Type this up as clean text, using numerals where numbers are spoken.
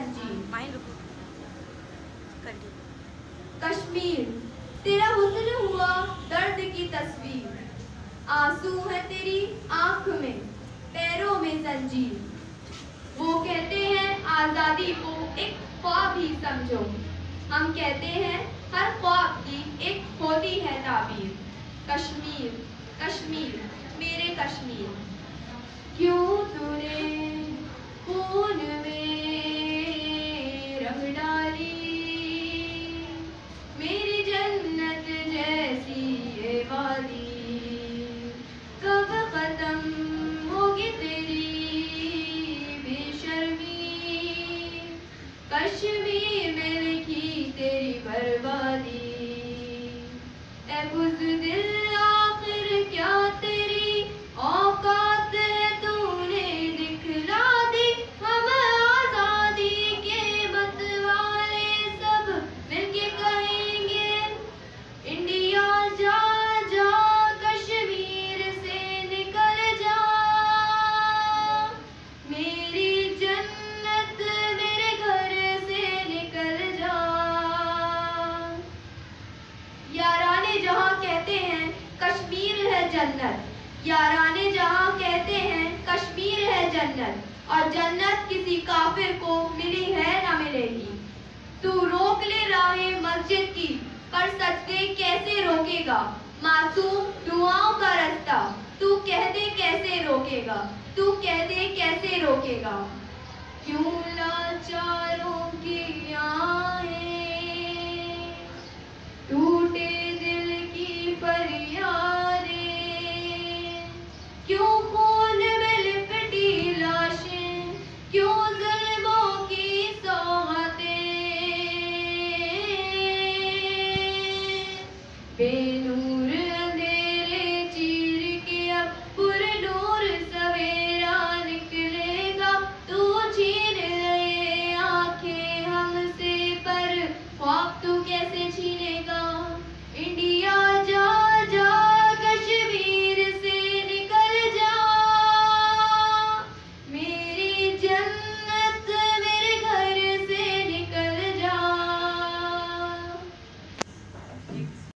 जंजीर। कश्मीर तेरा हुस्न हुआ दर्द की तस्वीर, आंसू है तेरी आंख में, पैरों में जंजीर। वो कहते हैं आजादी को एक ख्वाब ही समझो, हम कहते हैं हर ख्वाब की एक होती है ताबीर। कश्मीर कश्मीर मेरे कश्मीर, क्यों तूने खून में रंग डाली, मेरी जन्नत जैसी ये वादी, कब खत्म होगी तेरी बेशर्मी, कश्मीर में लिखी तेरी बर्बादी। ऐ बुज़दिल आखिर क्या तेरी औकात है, तूने दिखला दी हम आजादी के मतवाले, सब मिलके कहेंगे इंडिया जा जा, कश्मीर से निकल जा, मेरी जन्नत मेरे घर से निकल जा। याराने जहां कहते हैं कश्मीर है जन्नत, याराने जहां कहते हैं कश्मीर है जन्नत, और जन्नत किसी काफिर को मिली है ना मिलेगी। तू रोक ले राहें मस्जिद की, पर सजदे कैसे रोकेगा, मासूम दुआओं का रास्ता तू कह दे कैसे रोकेगा, तू कह दे कैसे रोकेगा। क्यों लाचारों की आहें, टूटे दिल की फरियादें, क्यों खून में लिपटी लाशें, क्यों ज़ुल्मों की सौगातें, बेनूर अंधेरे चीर के अब पुरनूर सवेरा निकलेगा, तू छीन ले आंखें हमसे पर ख्वाब